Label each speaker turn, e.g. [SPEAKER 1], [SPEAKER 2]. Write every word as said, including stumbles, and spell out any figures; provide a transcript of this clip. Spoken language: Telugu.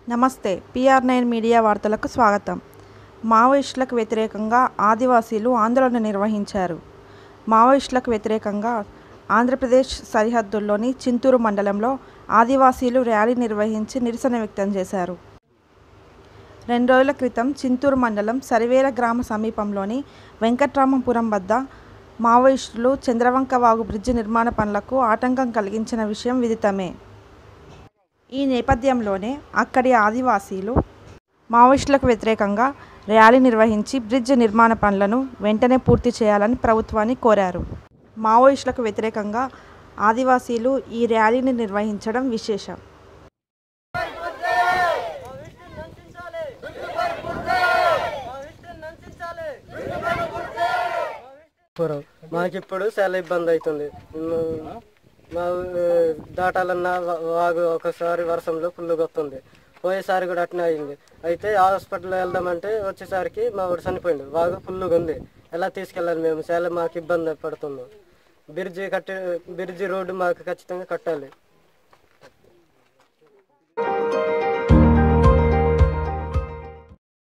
[SPEAKER 1] నమస్తే పిఆర్ నైన్ మీడియా వార్తలకు స్వాగతం. మావోయిస్టులకు వ్యతిరేకంగా ఆదివాసీలు ఆందోళన నిర్వహించారు. మావోయిస్టులకు వ్యతిరేకంగా ఆంధ్రప్రదేశ్ సరిహద్దుల్లోని చింతూరు మండలంలో ఆదివాసీలు ర్యాలీ నిర్వహించి నిరసన వ్యక్తం చేశారు. రెండు రోజుల క్రితం చింతూరు మండలం సరివేల గ్రామ సమీపంలోని వెంకట్రామపురం వద్ద మావోయిస్టులు చంద్రవంక వాగు బ్రిడ్జి నిర్మాణ పనులకు ఆటంకం కలిగించిన విషయం విదితమే. ఈ నేపథ్యంలోనే అక్కడి ఆదివాసీలు మావోయిస్టులకు వ్యతిరేకంగా ర్యాలీ నిర్వహించి బ్రిడ్జ్ నిర్మాణ పనులను వెంటనే పూర్తి చేయాలని ప్రభుత్వాన్ని కోరారు. మావోయిస్టులకు వ్యతిరేకంగా ఆదివాసీలు ఈ ర్యాలీని నిర్వహించడం విశేషం.
[SPEAKER 2] మాకిప్పుడు చాలా ఇబ్బంది అవుతుంది. మా దాటాలన్నా వాగు ఒకసారి వర్షంలో ఫుల్లుగా వస్తుంది. పోయేసారి కూడా అట్నే అయింది. అయితే హాస్పిటల్ వెళ్దామంటే వచ్చేసరికి మా వాడు చనిపోయింది. వాగు ఫుల్లుగా ఉంది. ఎలా తీసుకెళ్ళాలి? మేము చాలా మాకు ఇబ్బంది పడుతున్నాం. బ్రిడ్జి కట్టి బ్రిడ్జి రోడ్డు మాకు ఖచ్చితంగా కట్టాలి.